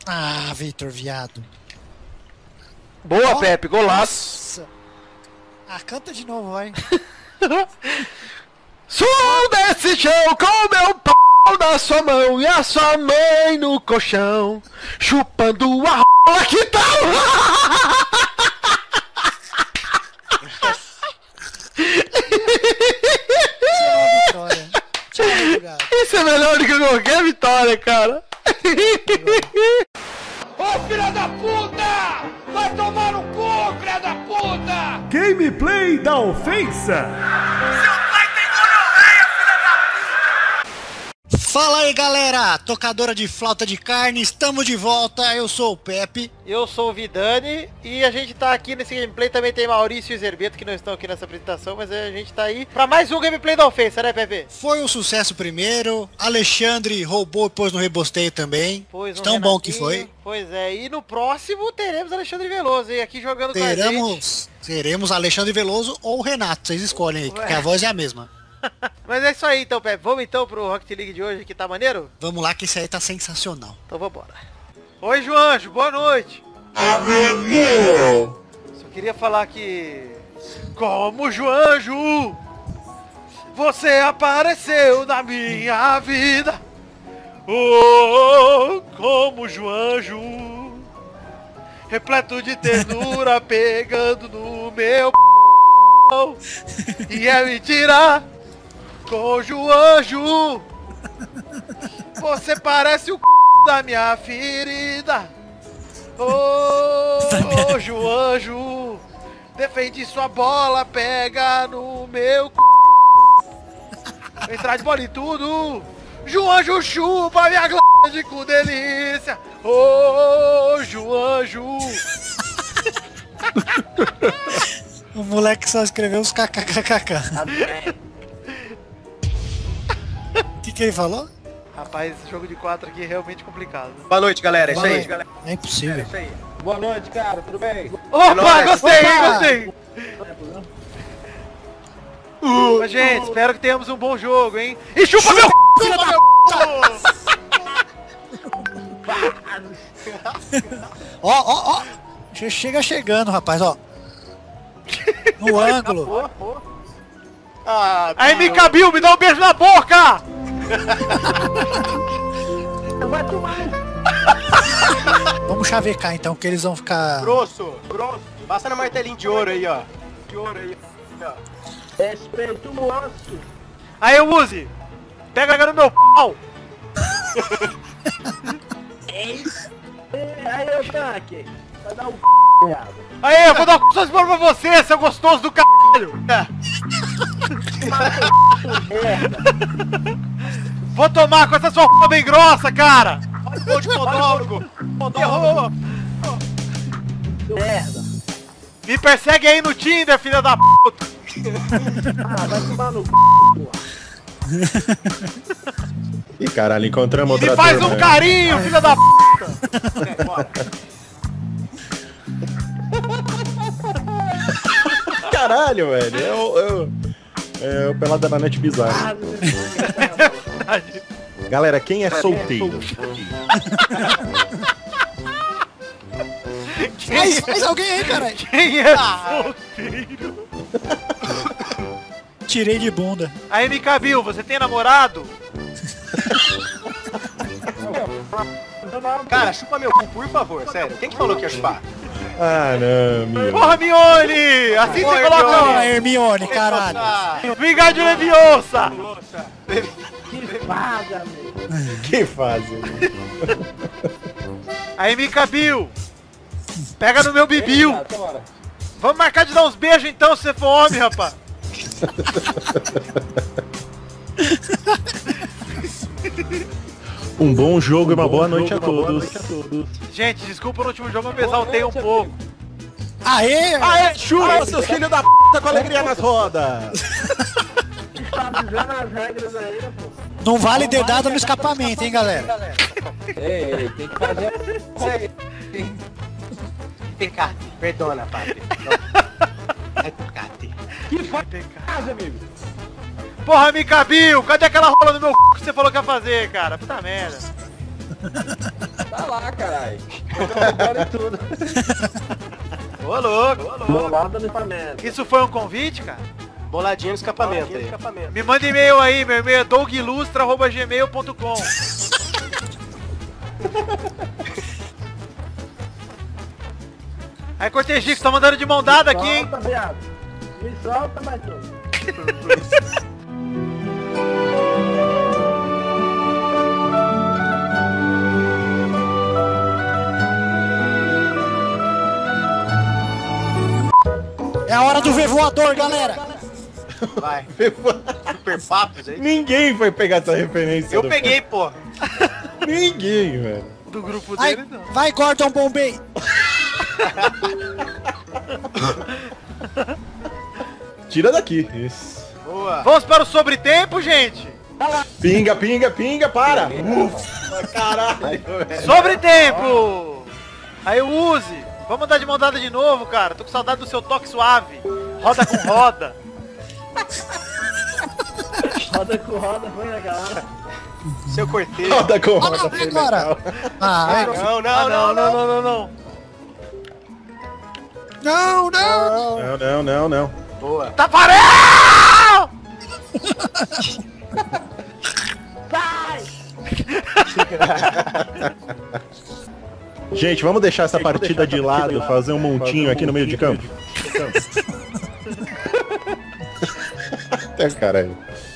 Ah, Vitor, viado. Boa, Pepe, golaço. Nossa. Ah, canta de novo, vai. Sul desse chão com meu pau na sua mão e a sua mãe no colchão, chupando a rola, que tal? Vitória. Tchau, obrigado. Isso é melhor do que qualquer vitória, cara. Ô filha da puta! Vai tomar no cu, filha da puta! Gameplay da ofensa. Fala aí, galera! Tocadora de flauta de carne, estamos de volta. Eu sou o Pepe. Eu sou o Vidani e a gente tá aqui nesse gameplay, também tem Maurício e Zerbeto que não estão aqui nessa apresentação, mas a gente tá aí pra mais um gameplay da ofensa, né, Pepe? Foi um sucesso primeiro. Alexandre roubou e pôs no rebosteio também. Pois um Tão bom que foi. Pois é, e no próximo teremos Alexandre Veloso, hein, aqui jogando com a gente. Teremos Alexandre Veloso ou Renato, vocês escolhem aí, porque a voz é a mesma. Mas é isso aí então, Pepe. Vamos então pro Rocket League de hoje, que tá maneiro? Vamos lá que esse aí tá sensacional. Então vambora. Oi, João Anjo, boa noite. Só queria falar que... Como João Anjo, você apareceu na minha vida. Oh, como João Anjo, repleto de ternura, pegando no meu e é mentira. Com João Anjo, você parece o da minha ferida. Oh, João Anjo, defende sua bola, pega no meu entrar de bola e tudo. João Anjo chupa minha glória com delícia. Oh, João Anjo. O moleque só escreveu os kkkk. O que ele falou? Rapaz, esse jogo de 4 aqui é realmente complicado. Boa noite, galera. É isso Boa aí. noite, galera. É impossível. Boa noite, cara. Tudo bem? Opa, nóis. gostei, Opa! gostei. Mas, gente, espero que tenhamos um bom jogo, hein? E chupa meu Filha da Ó. Chega chegando, rapaz, ó. No ângulo. Ah, Aí, Mika Bill, me dá um beijo na boca! Vamos chavecar então, que eles vão ficar... grosso. Passa na martelinho de ouro aí, ó. De ouro aí, ó. Respeito o moço. Aí, Uzi, pega no meu pau! Aí, ô tanque, vai dar um Aí, eu vou dar um c*** pra você, seu gostoso do caralho! Vou tomar com essa sua p bem grossa, cara! Gol de podólogo. Errou! merda. Me persegue aí no Tinder, filha da p***! Ah, vai tomar no c***, Ih, caralho, encontramos outra Me faz turma, um né? carinho, filha da p***! Caralho, velho. É o Pelada na Net bizarro. Galera, quem é solteiro? Faz alguém aí, caralho. Quem é solteiro? Tirei de bunda. Aí, Mika Bill, você tem namorado? Cara, chupa meu cu, por favor, sério. Quem que falou que ia chupar? Ah, não, meu. Porra, Mione! Assim você coloca Ah, Hermione, caralho. Vingar de Leviosa! que vaga, meu. Que fazem? Aí, Mika Bill, pega no meu bibiu. Vamos marcar de dar uns beijos então, se você for homem, rapaz. Um bom jogo e uma boa noite a todos. Gente, desculpa, no último jogo eu me exaltei um pouco. Aê! Aê, chupa, seus filhos da p*** com alegria nas rodas! Tá avisando as regras aí, né, pô? Não vale dedada no escapamento, hein, galera? Ei, tem que fazer... Pecado. Perdona, padre. É pecado. Que faz, amigo? Porra, Mika Bill, cadê aquela rola no meu c... que você falou que ia fazer, cara? Puta merda. Tá lá, caralho. Eu tudo. Ô, louco. Bolada no escapamento. Isso foi um convite, cara? Boladinha no escapamento aí. Me manda e-mail aí, meu e-mail é dougilustra@gmail.com. Aí, Cortegico, você tá mandando de mão dada aqui, hein? Solta, viado. Me solta, Martão. É a hora do voador, galera. Vai. Super papos aí. Ninguém foi pegar essa referência. Eu peguei, pô. Ninguém, velho. Do grupo Vai, dele, não. vai Gordon Bombay. Tira daqui. Isso. Boa. Vamos para o sobretempo, gente? Pinga, pinga, pinga, para. Ufa, caralho, velho. Sobretempo! Aí, use. Vamos andar de mão dada de novo, cara. Tô com saudade do seu toque suave. Roda com roda. Roda com roda, foi legal. Seu cortejo. Roda com Ah, roda, não, foi agora. legal. Ah, Não, Não. Não. Boa. Taparel! Gente, vamos deixar essa partida de lado, fazer um montinho aqui no meio de campo. Até caralho.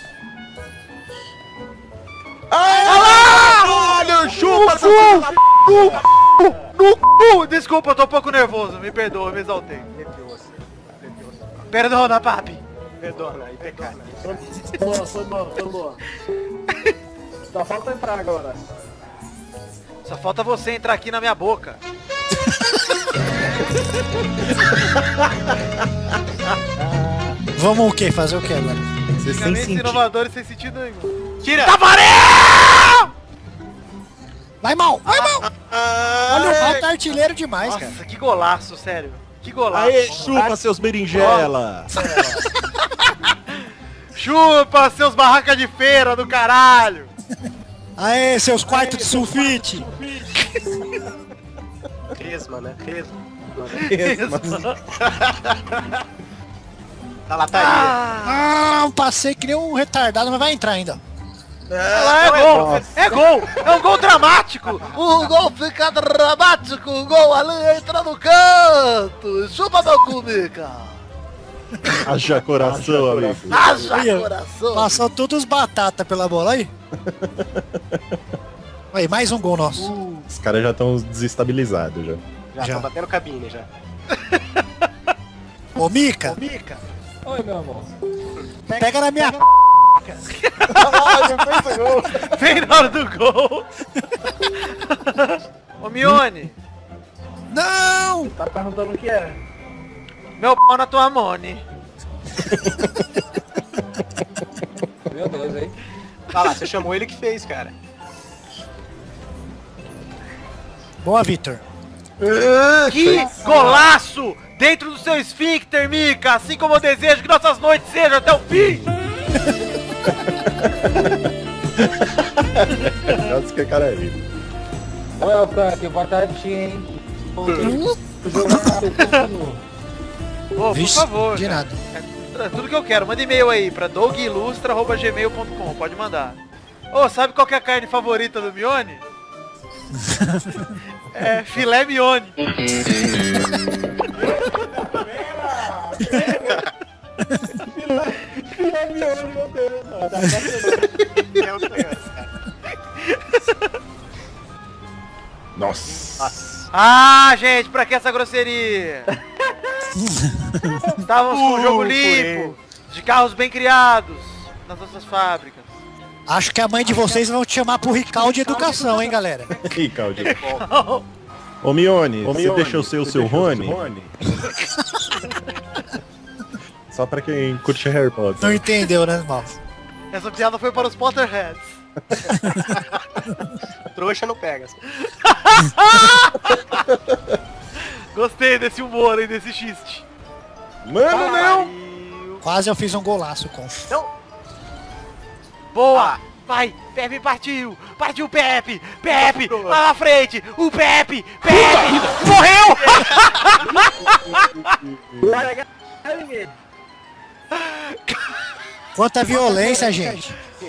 Caralho, chupa, no cu! Desculpa, eu tô um pouco nervoso. Me perdoa, me exaltei. Perdona, papi. Perdona, aí pecado. Foi boa. Só falta entrar agora. Só falta você entrar aqui na minha boca. vamos o quê? Fazer o quê agora? Você sem Caminhos sentido. inovadores sem sentido nenhum. Tira! Taparel! Vai mal! Olha, o mal tá artilheiro demais, cara. Nossa, que golaço, sério. Que golaço. Aê, chupa seus berinjela. Chupa, seus barracas de feira do caralho. Aê, seus quartos de sulfite. Cresma, né? Cresma. Da Tá lataria. Ah, passei que nem um retardado, mas vai entrar ainda. É gol! É gol! É um gol dramático! O gol fica dramático! O gol ali entra no canto! Chupa meu cu, Mica! Haja coração, amigo. Haja Aí, ó. coração! Passou todos os batata pela bola aí. Aí, mais um gol nosso. Os caras já estão desestabilizados já. Já Já. estão batendo cabine já. Ô, Mica, Oi, meu amor. pega na minha Vem na hora do gol! Ô Mione! Não! Tá perguntando o que é? Meu pau na tua mone! Meu Deus, hein? Olha lá, você chamou ele que fez, cara. Boa, Vitor. Que golaço! Dentro do seu esfíncter, Mica! Assim como eu desejo que nossas noites sejam até o fim! Nossa, que cara é lindo. Olha, Frank, boa tarde, hein? O jogo continua. Ô, por Vixe, favor. de nada. É tudo que eu quero. Manda e-mail aí pra dougilustra@gmail.com. Pode mandar. Ô, sabe qual que é a carne favorita do Mione? É filé Mione. Nossa. Ah, gente, pra que essa grosseria? Estávamos com o jogo limpo, de carros bem criados nas nossas fábricas. Acho que a mãe de vocês vão te chamar pro Rical de educação, hein, galera? Ih, Claudio. Ô, Mione, você deixou ser o seu Rony? Só pra quem curte Harry Potter. Não entendeu, né, mal? Essa piada foi para os Potterheads. Trouxa não pega. Gostei desse humor aí, desse xiste. Mano, não! Pariu. Quase eu fiz um golaço com. Boa! Vai, Pepe partiu! Partiu Pepe! Pepe! Lá na frente! O Pepe! Morreu! Quanta violência, gente.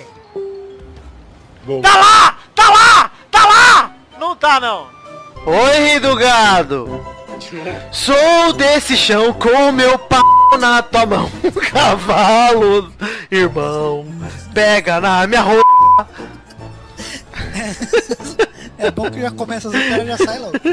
Gol. Tá lá! Tá lá! Tá lá! Não tá, não. Oi, rei do gado. Sou desse chão com meu pau na tua mão. Cavalo, irmão, pega na minha roupa. É bom que já começa assim, o cara já sai logo.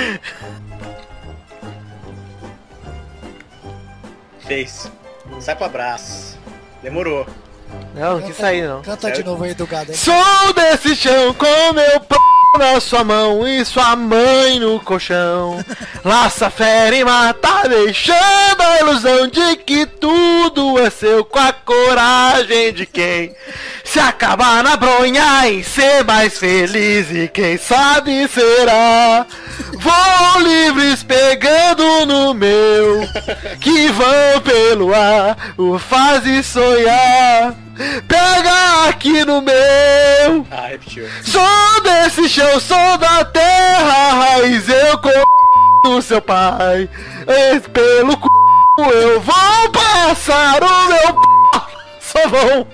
Fez. Sai pro abraço. Demorou. Não quis sair, não. Canta de novo aí do gado, hein? Sou desse chão com meu pau na sua mão e sua mãe no colchão. Laça, fere e mata, deixando a ilusão de que tudo é seu, com a coragem de quem se acabar na bronha e ser mais feliz, e quem sabe será. Vou livres pegando no meu, que vão pelo ar, o fazem sonhar. Pega aqui no meu. Ah, repetiu. Sou desse chão, sou da terra raiz, eu do seu pai. E pelo c... eu vou passar o meu só vão.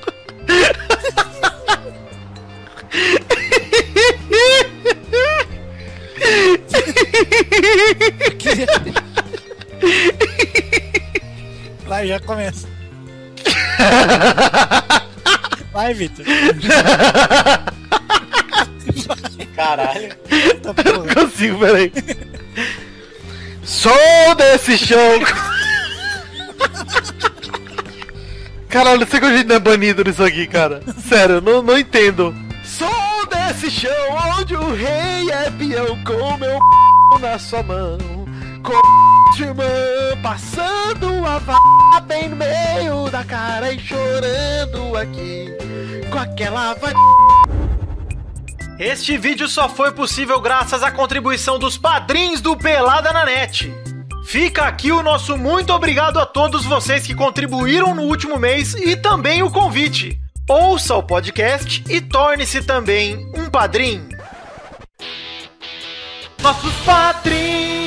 Vai, já começa. Vai, Vitor. Caralho. Tá porra. Não consigo, peraí. Sou desse chão. Caralho, não sei que a gente não é banido nisso aqui, cara. Sério, não entendo. Sou desse chão onde o rei é peão, com meu na sua mão, com sua irmã passando a vara bem no meio da cara e chorando aqui com aquela Este vídeo só foi possível graças à contribuição dos padrinhos do Pelada na Net. Fica aqui o nosso muito obrigado a todos vocês que contribuíram no último mês e também o convite. Ouça o podcast e torne-se também um padrinho. Nossos padrinhos!